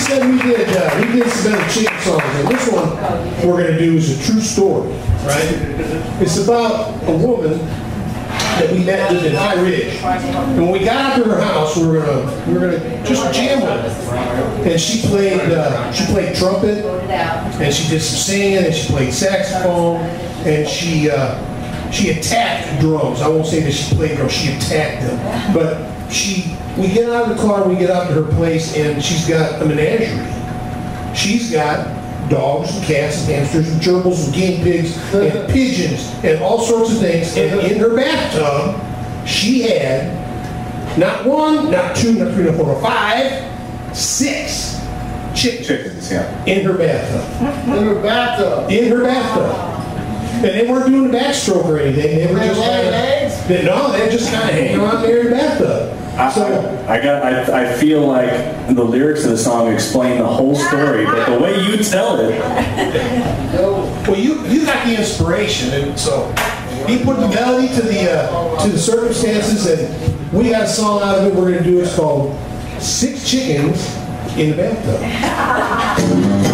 said we did some other chicken songs, and this one we're going to do is a true story, right? It's about a woman that we met in High Ridge, and when we got out to her house, we were gonna just jam with her, and she played trumpet, and she did some singing, and she played saxophone, and she attacked drums. I won't say that she played drums; she attacked them, but we get out of the car, we get out to her place, and she's got a menagerie. She's got dogs and cats and hamsters and gerbils and guinea pigs and pigeons and all sorts of things. And in her bathtub, she had not one, not two, not three, not four, not five, 6 chickens in her bathtub. In her bathtub? In her bathtub. And they weren't doing a backstroke or anything. They were just kind of, no, they just kind of hanging around there in the bathtub. I feel like the lyrics of the song explain the whole story, but the way you tell it. Well, you got the inspiration, and so he put the melody to the circumstances, and we got a song out of it. We're going to do it's called 6 Chickens in the Bathtub.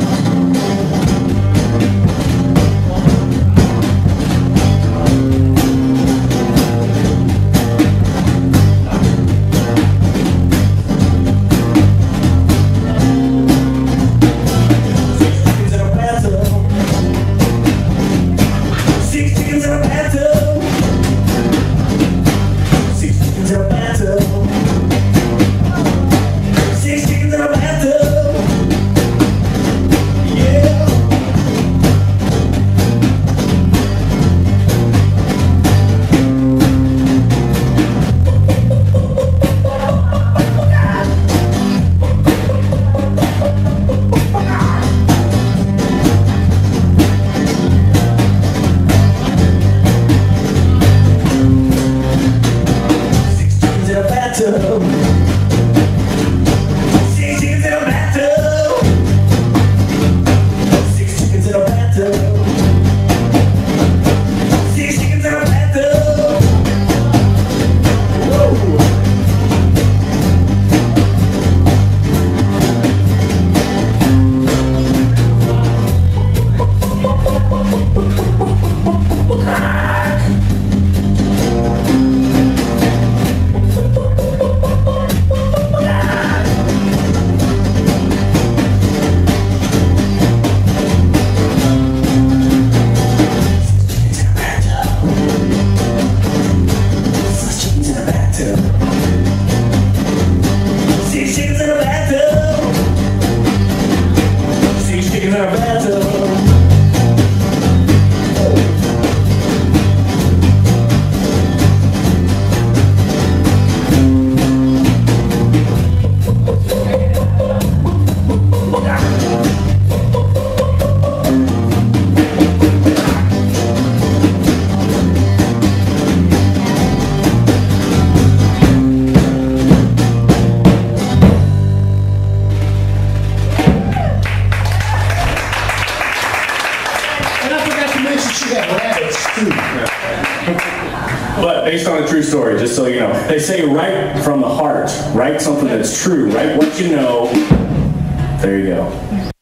But based on a true story, just so you know, they say write from the heart, write something that's true, write what you know. There you go.